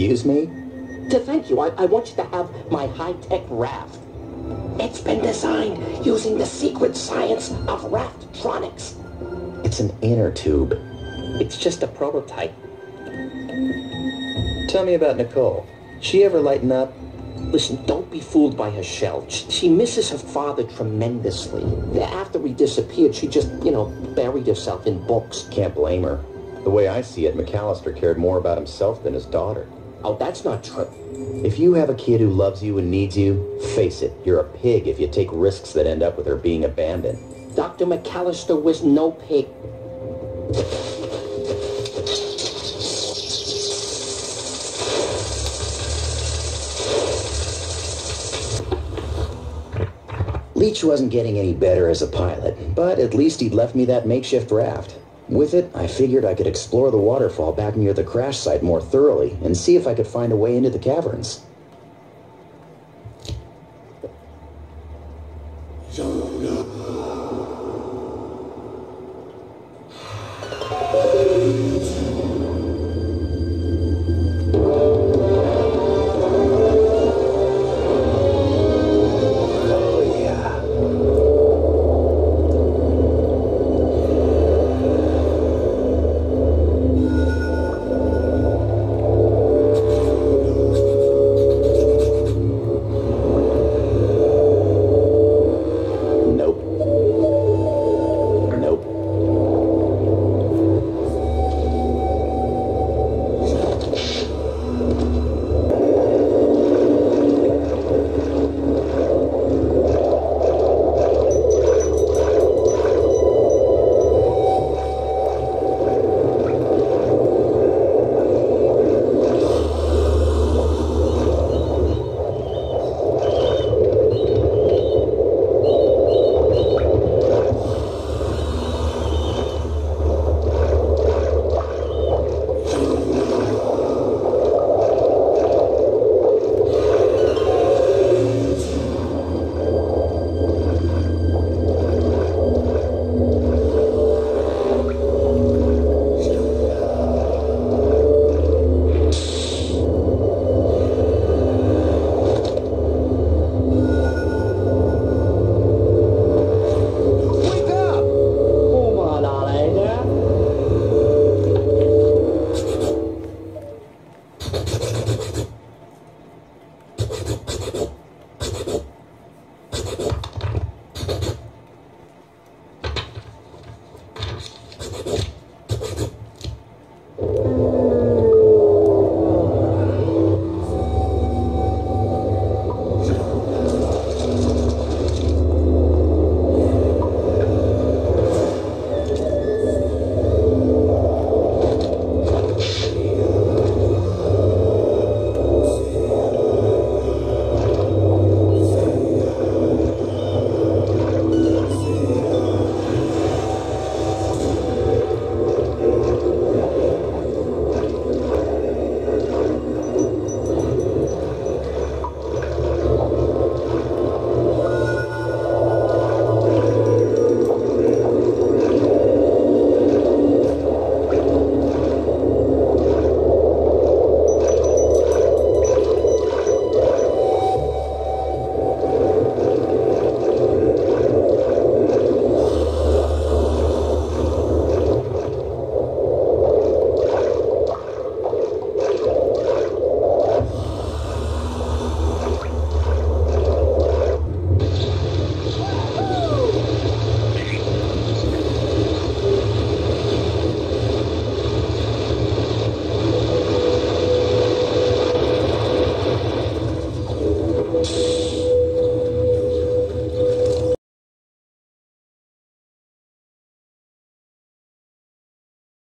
Excuse me? To thank you, I want you to have my high-tech raft. It's been designed using the secret science of Rafttronics. It's an inner tube. It's just a prototype. Tell me about Nicole. She ever lighten up? Listen, don't be fooled by her shell. She misses her father tremendously. After he disappeared, she just, buried herself in books. Can't blame her. The way I see it, McAllister cared more about himself than his daughter. Oh, that's not true. If you have a kid who loves you and needs you, face it, you're a pig if you take risks that end up with her being abandoned. Dr. McAllister was no pig. Leach wasn't getting any better as a pilot, but at least he'd left me that makeshift raft. With it, I figured I could explore the waterfall back near the crash site more thoroughly and see if I could find a way into the caverns.